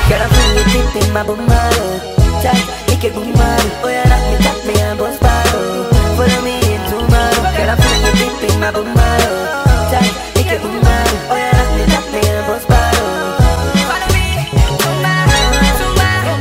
Girl, I'm feeling deep in my bumaro. Tight, make it bumaro. Oh, you knock me, and boss paro. Follow me in tomorrow. Girl, I'm feeling deep in my bumaro. Tight, make it bumaro. Oh, you knock me, and boss paro. Follow me, tomorrow, tomorrow,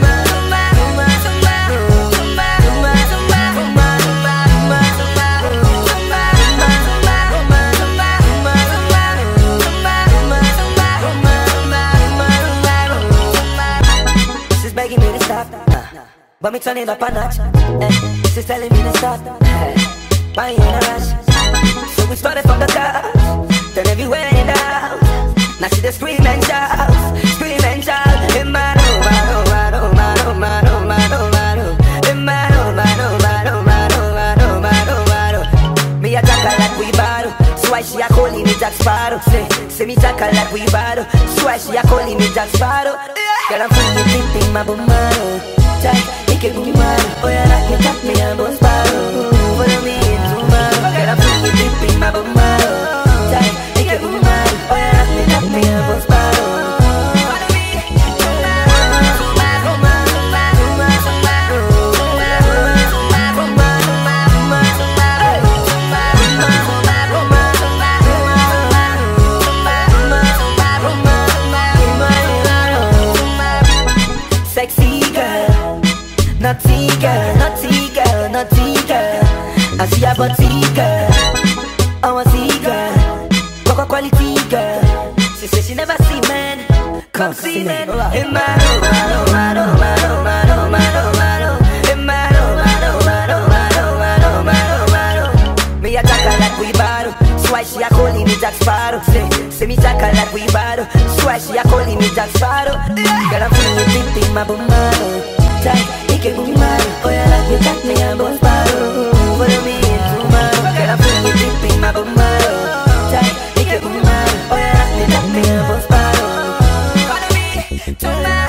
she's begging me to stop, but me turn it up a notch. She's telling me to stop, but I ain't in a rush. So we started from the top, then everywhere in the house. Now she just scream and shout, scream and shout. In my room, my room, my room, my room, my room, my room, my room. In my room, my room, my room, my room, my room, my room, my room. Me a jackal like we battle, so why she a calling me Jack Sparrow? Say me jackal like we battle, so why she a calling me Jack Sparrow? Girl, I'm feeling deep in my bumaro. Tight, make it bumaro. Oh, you knock me, and boss paro. Follow me in tomorrow. Girl, I'm feeling deep in my bumaro. Tight, make it bumaro. Oh, you knock me, and boss paro. Follow me, sexy girl, naughty girl, naughty girl, naughty girl. I see a body girl, I want see girl, cocoa quality girl. She say she never see men, come see men. In my room, my room, my room, my room, my room, my room, my room. In my room, my room, my room, my room, my room, my room, my room. Me a jackal like we battle, so why she a calling me Jack Sparrow? Say me jackal like we battle, so why she a calling me Jack Sparrow? Girl, I'm feeling deep in my bumaro. Tight, make it bumaro. Oh, you knock me, and boss paro. Follow me in tomorrow. Girl, I'm feeling deep in my bumaro. Tight, make it bumaro. Oh, you knock me, and boss paro. Follow me tomorrow.